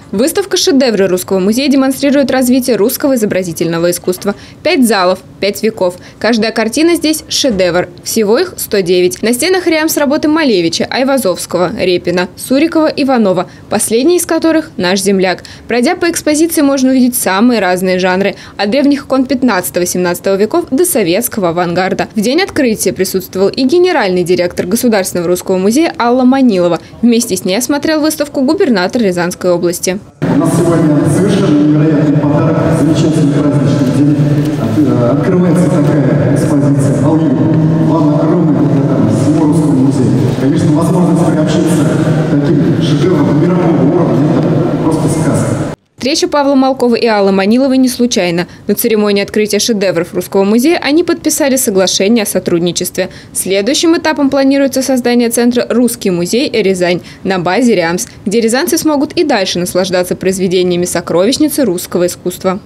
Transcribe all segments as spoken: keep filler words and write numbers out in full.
Выставка «Шедевры русского музея» демонстрирует развитие русского изобразительного искусства. Пять залов, пять веков. Каждая картина здесь – шедевр. Всего их сто девять. На стенах рядом с работы Малевича, Айвазовского, Репина, Сурикова, Иванова, последний из которых – наш земляк. Пройдя по экспозиции, можно увидеть самые разные жанры – от древних икон пятнадцатого-семнадцатого веков до советского авангарда. В день открытия присутствовал и генеральный директор Государственного русского музея Алла Манилова. Вместе с ней осмотрел выставку губернатор Рязанской области. У нас сегодня совершенно невероятный подарок, замечательный праздничный день. Открывается такая экспозиция «Аллы». Вам огромная благодарность всему русскому музею. Конечно, возможность приобщиться к таким шедеврам мирового уровня – это просто сказка. Встреча Павла Малкова и Аллы Маниловой не случайна. На церемонии открытия шедевров Русского музея они подписали соглашение о сотрудничестве. Следующим этапом планируется создание центра «Русский музей Рязань» на базе РЯМС, где рязанцы смогут и дальше наслаждаться произведениями сокровищницы русского искусства.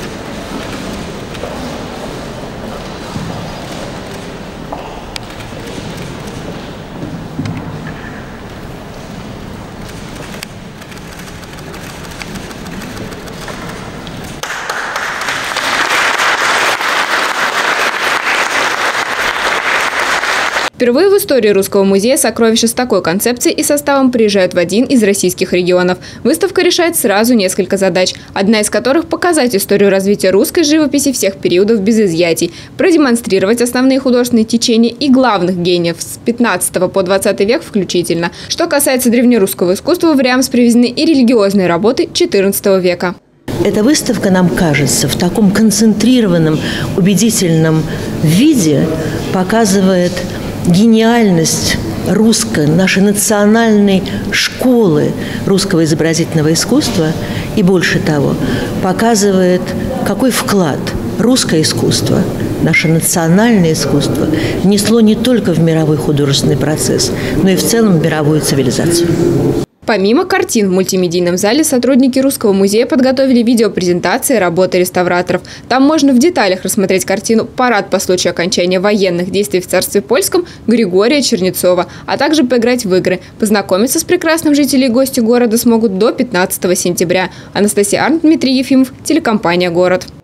Впервые в истории Русского музея сокровища с такой концепцией и составом приезжают в один из российских регионов. Выставка решает сразу несколько задач, одна из которых – показать историю развития русской живописи всех периодов без изъятий, продемонстрировать основные художественные течения и главных гениев с пятнадцатого по двадцатый век включительно. Что касается древнерусского искусства, в РЯМС привезены и религиозные работы четырнадцатого века. Эта выставка, нам кажется, в таком концентрированном, убедительном виде показывает гениальность русской, нашей национальной школы русского изобразительного искусства и, больше того, показывает, какой вклад русское искусство, наше национальное искусство внесло не только в мировой художественный процесс, но и в целом в мировую цивилизацию. Помимо картин в мультимедийном зале сотрудники Русского музея подготовили видеопрезентации работы реставраторов. Там можно в деталях рассмотреть картину «Парад по случаю окончания военных действий в царстве польском» Григория Чернецова, а также поиграть в игры. Познакомиться с прекрасным жителей и гости города смогут до пятнадцатого сентября. Анастасия Арнт, Дмитрий Ефимов, телекомпания «Город».